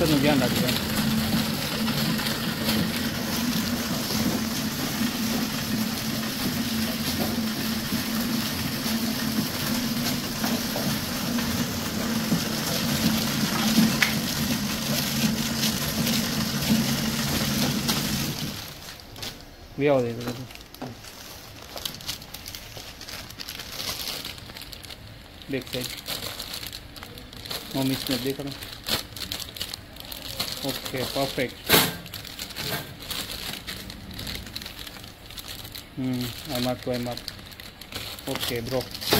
टेम्परेचरનું ધ્યાન રાખજો. વ્યાવ દે બધું. બેક સાઈડ નો મિસમેચ દેખાડો. Okay perfect. I mark. Okay bro.